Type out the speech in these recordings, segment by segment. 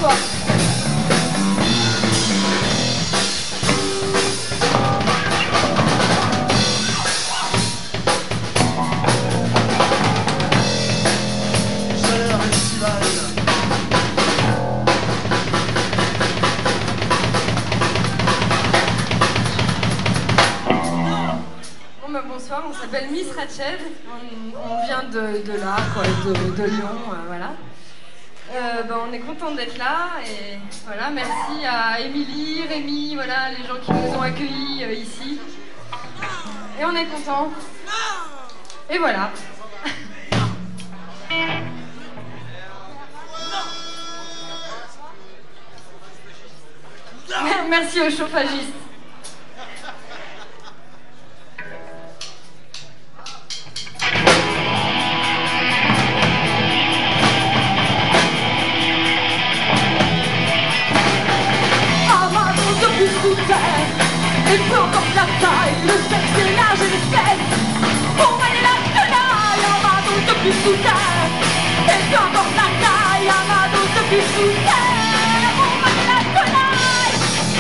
Bonsoir, on s'appelle Miss Rachel, on vient de là, quoi, de Lyon, voilà. On est content d'être là et voilà, merci à Émilie, Rémi, voilà, les gens qui nous ont accueillis ici. Et on est content. Et voilà. Merci aux chauffagistes. Et peu importe la taille, le sexe et l'âge et l'espèce, on manie la tenaille, un radeau depuis sous terre. Et peu importe la taille, un radeau depuis sous terre, on manie la tenaille.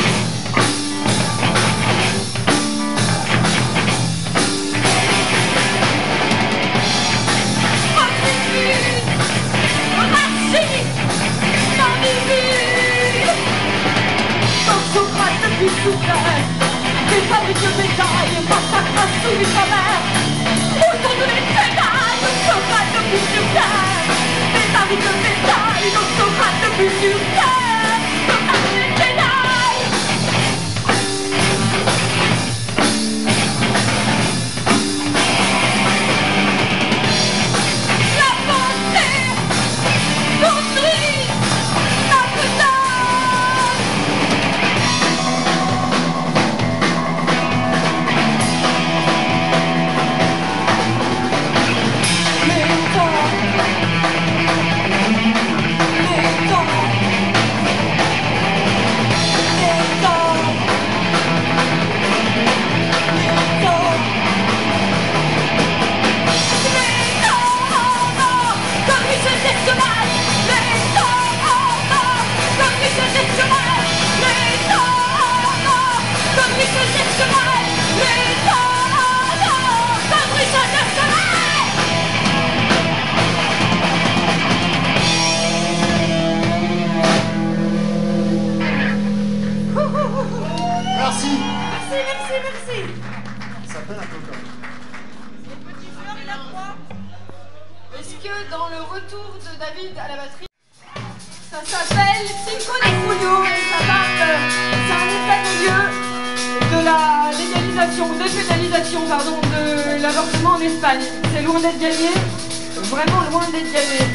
Optimiste, raciste, non-divine, donc Socrate depuis sous terre. Des fabriques de bétail, massacres sous les travers. Autour de les tenailles, donc Socrate depuis sur terre. Des fabriques de bétail, donc Socrate depuis sur terre. Socrate de les tenailles. La pensée construit la putain. Merci. Ça s'appelle un peu comme. Les petits fleurs et la croix. Est-ce que dans le retour de David à la batterie, ça s'appelle Cinco de Julio et ça parle, c'est un état de lieu de la légalisation, dépénalisation, pardon, de l'avortement en Espagne. C'est loin d'être gagné, vraiment loin d'être gagné.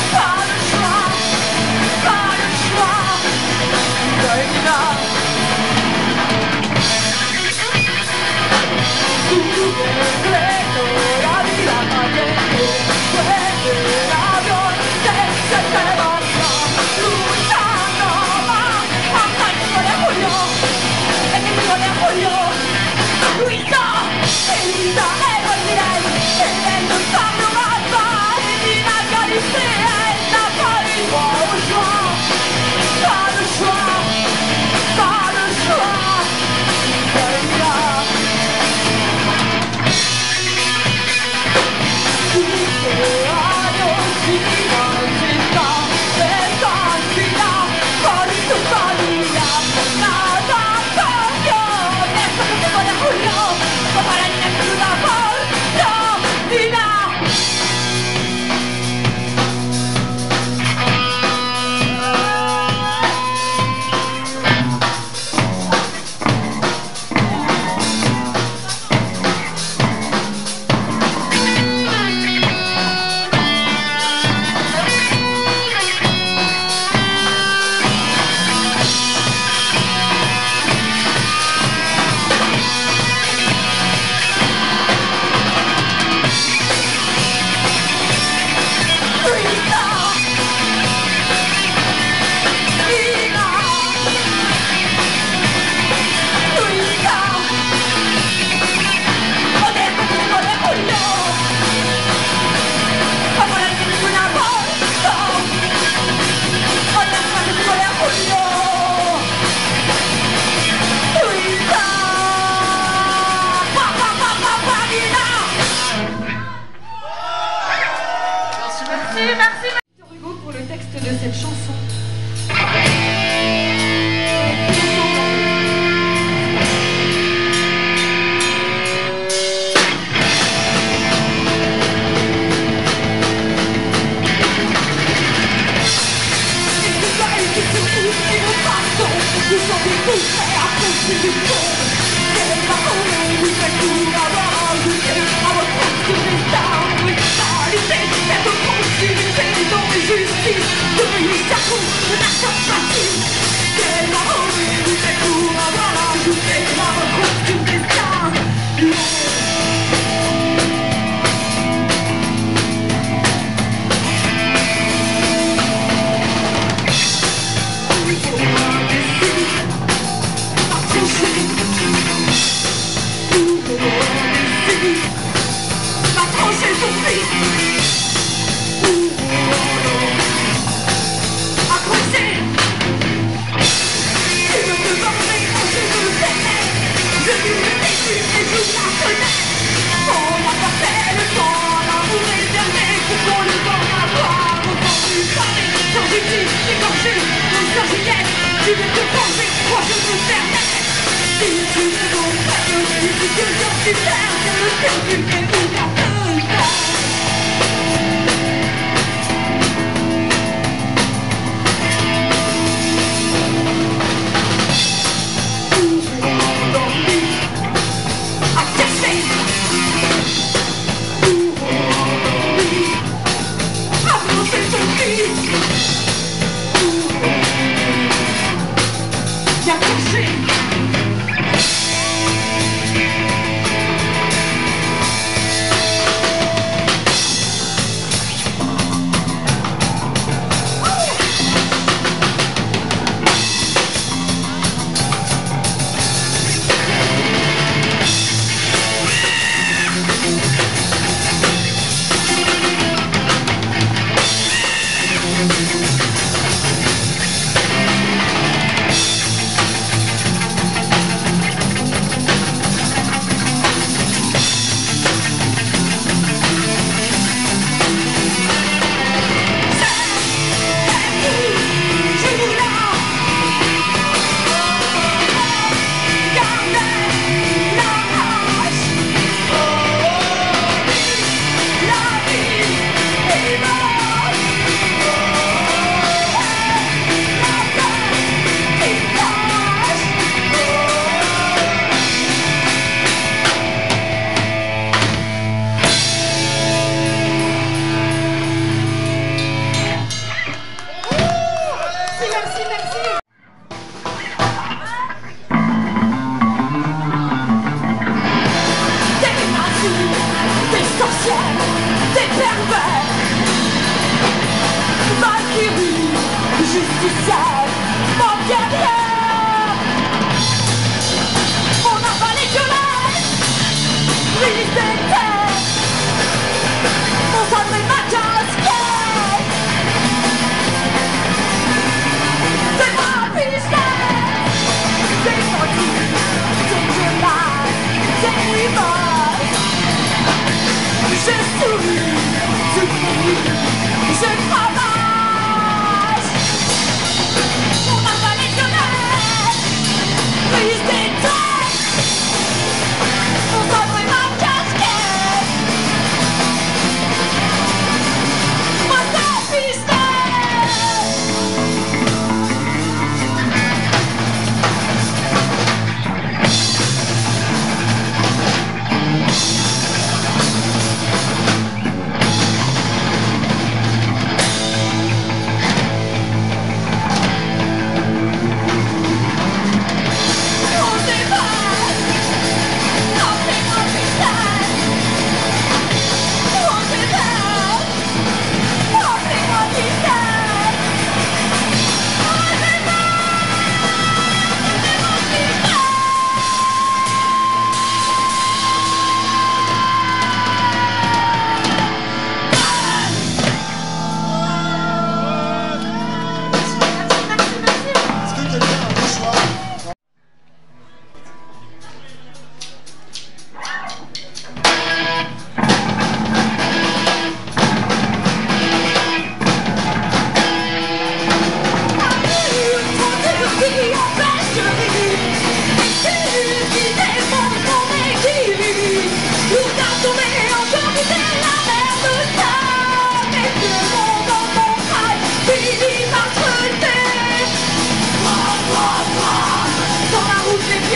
Pas le choix,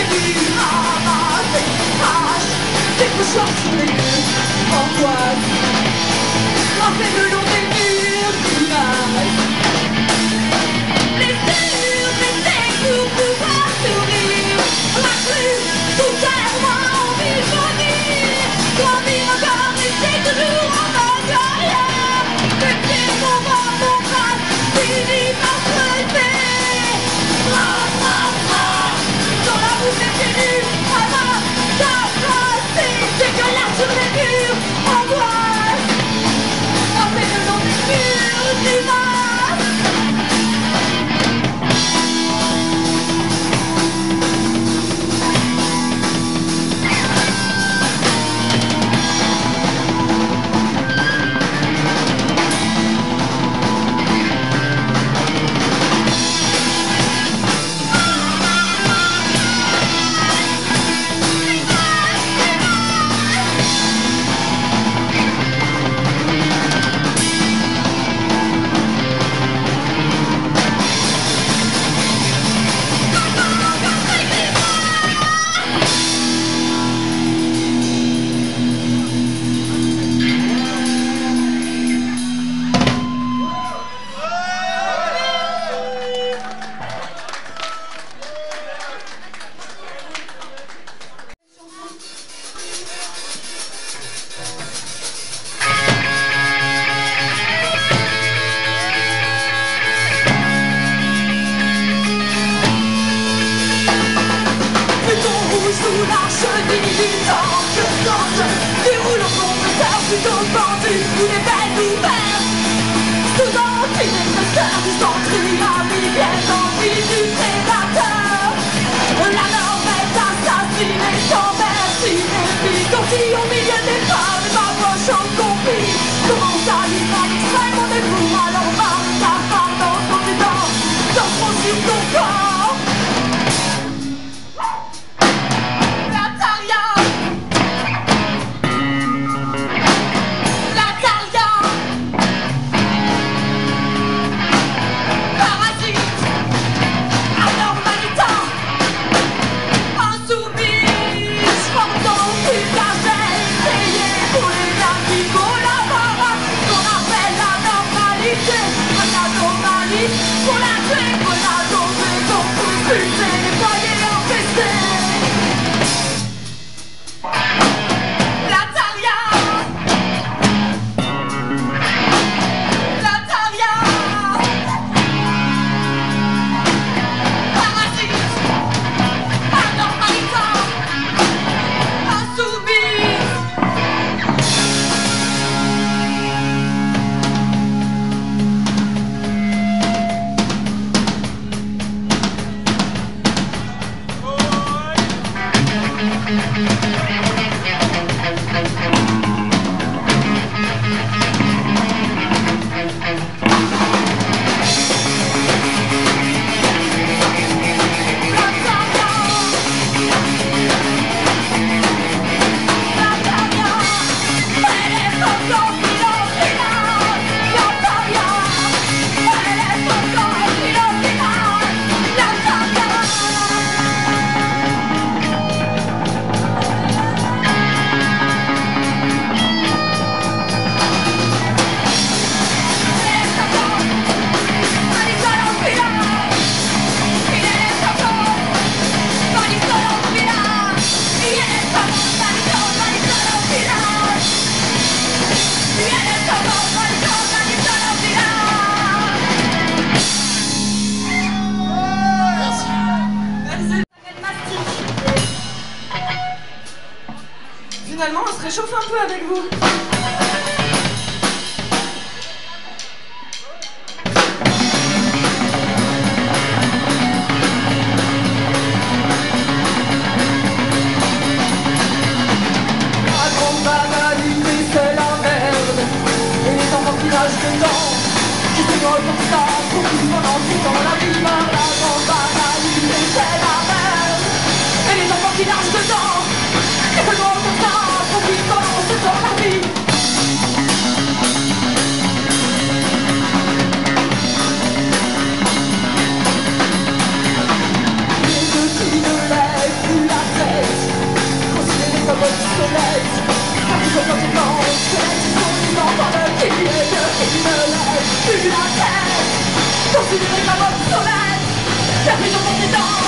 nuits ramassées, crash, des cauchemars sur les murs, angoisse, gravés le long des murs d'images. Les baisser pour pouvoir sourire, la rue, tout est moins envie de venir, grandir encore, rester toujours en mode arrière, les pieds mon bras, mon bras, fini par se lever. Dans la boue des pieds nus, à ma c'est dégueulasse sur les murs, angoisse, frappé le long des murs d'images. Sous la chenille du temps que danse, déroule au fond de terre plutôt pendu ou des belles ouvertes. Soudain, tu es presteur du centre, la rivière envie du prédateur. La norme est assassinée sans merci, et puis sortie au milieu des femmes, ma poche en conflit. Commence à vivre à l'extrême, on est pour alors marre ta femme dans son dedans, dans sur ton corps. Pour la tuer, pour la tomber, pour expulser les foyers empestés. La Taria, la Taria, parasite, anormalisant, insoumise. Finalement, on se réchauffe un peu avec vous. La grande banalité, c'est la merde. Et les enfants qui nagent dedans, qui se noient pour ça, pour tout pendant tout dans la vie. La grande banalité, c'est la merde. Et les enfants qui nagent dedans, qui se noient pour ça, pour tout pendant tout dans la vie. Les deux qui ne lèvent plus tu devrais comme obsolète. Perdu dans ton dents.